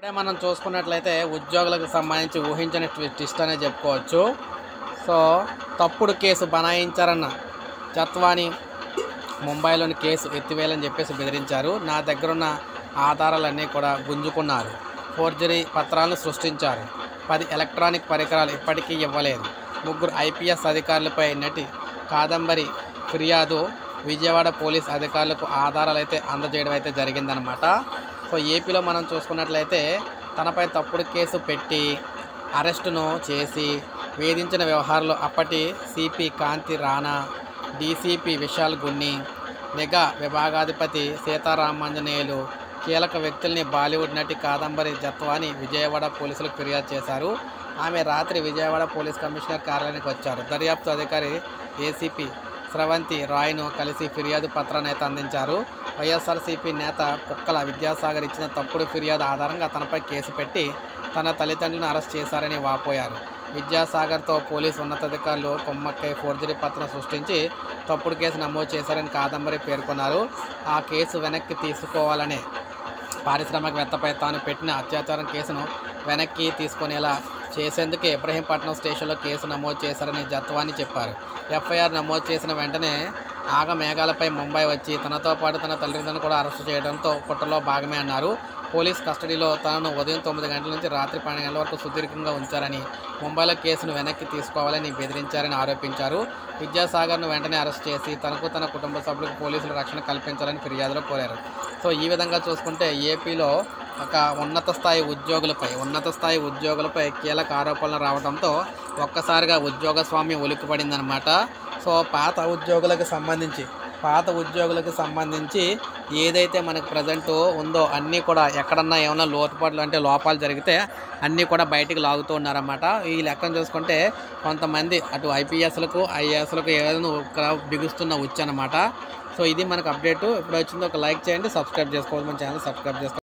ఇప్పుడే మనం చూసుకున్నట్లయితే ఉద్యోగులకు సంబంధించి ఊహించని ట్విస్ట్ అనే చెప్పుకోవచ్చు. సో తప్పుడు కేసు బనాయించారన్న జత్వాని ముంబైలోని కేసు ఎత్తివేయాలని చెప్పేసి బెదిరించారు. నా దగ్గరున్న ఆధారాలన్నీ కూడా గుంజుకున్నారు. ఫోర్జరీ పత్రాలను సృష్టించారు. 10 ఎలక్ట్రానిక్ పరికరాలు ఇప్పటికీ ఇవ్వలేదు. 3 ఐపీఎస్ అధికారులపై నటి కాదంబరి ఫిర్యాదు. విజయవాడ పోలీస్ అధికారులకు ఆధారాలు అయితే అందజేయడం అయితే జరిగిందనమాట. సో ఏపీలో మనం చూసుకున్నట్లయితే తనపై తప్పుడు కేసు పెట్టి అరెస్టును చేసి వేధించిన వ్యవహారంలో అప్పటి సిపి కాంతి రాణా, డీసీపీ విశాల్ గున్ని, నిఘా విభాగాధిపతి సీతారామాంజనేయులు కీలక వ్యక్తుల్ని బాలీవుడ్ నటి కాదంబరి జత్వాని విజయవాడ పోలీసులకు ఫిర్యాదు చేశారు. ఆమె రాత్రి విజయవాడ పోలీస్ కమిషనర్ కార్యాలయానికి వచ్చారు. దర్యాప్తు అధికారి ఏసీపీ స్రవంతి రాయ్ను కలిసి ఫిర్యాదు పత్రాన్ని అయితే అందించారు. వైఎస్ఆర్సీపీ నేత కుక్కల విద్యాసాగర్ ఇచ్చిన తప్పుడు ఫిర్యాదు ఆధారంగా తనపై కేసు పెట్టి తన తల్లిదండ్రులను అరెస్ట్ చేశారని వాపోయారు. విద్యాసాగర్తో పోలీసు ఉన్నతాధికారులు కొమ్మక్కై ఫోర్జరీ పత్రం సృష్టించి తప్పుడు కేసు నమోదు చేశారని కాదంబరి పేర్కొన్నారు. ఆ కేసు వెనక్కి తీసుకోవాలనే పారిశ్రామికవేత్తపై తాను పెట్టిన అత్యాచారం కేసును వెనక్కి తీసుకునేలా చేసేందుకే ఇబ్రహీంపట్నం స్టేషన్లో కేసు నమోదు చేశారని జత్వాని చెప్పారు. ఎఫ్ఐఆర్ నమోదు చేసిన వెంటనే ఆగమేఘాలపై ముంబై వచ్చి తనతో పాటు తన తల్లిదండ్రులను కూడా అరెస్టు చేయడంతో కుట్రలో భాగమే అన్నారు. పోలీస్ కస్టడీలో తనను ఉదయం 9 గంటల నుంచి రాత్రి 12 గంటల వరకు సుదీర్ఘంగా ఉంచారని, ముంబైలో కేసును వెనక్కి తీసుకోవాలని బెదిరించారని ఆరోపించారు. విద్యాసాగర్ను వెంటనే అరెస్ట్ చేసి తనకు తన కుటుంబ సభ్యులకు పోలీసులు రక్షణ కల్పించాలని ఫిర్యాదులో కోరారు. సో ఈ విధంగా చూసుకుంటే ఏపీలో ఒక ఉన్నత స్థాయి ఉద్యోగులపై కీలక ఆరోపణలు రావడంతో ఒక్కసారిగా ఉద్యోగ స్వామ్యం ఉలిక్కిపడిందనమాట. సో పాత ఉద్యోగులకు సంబంధించి ఏదైతే మనకు ప్రజెంట్ ఉందో అన్నీ కూడా ఎక్కడన్నా ఏమైనా లోపాలు జరిగితే అన్నీ కూడా బయటికి లాగుతూ ఉన్నారన్నమాట. ఈ లెక్కను చూసుకుంటే కొంతమంది అటు ఐపీఎస్లకు ఐఏఎస్లకు ఏదైనా బిగుస్తున్న ఉచ్చు అనమాట. సో ఇది మనకు అప్డేటు. ఇప్పుడు వచ్చింది ఒక లైక్ చేయండి, సబ్స్క్రైబ్ చేసుకోవాలి, మన ఛానల్ సబ్స్క్రైబ్ చేసుకోవాలి.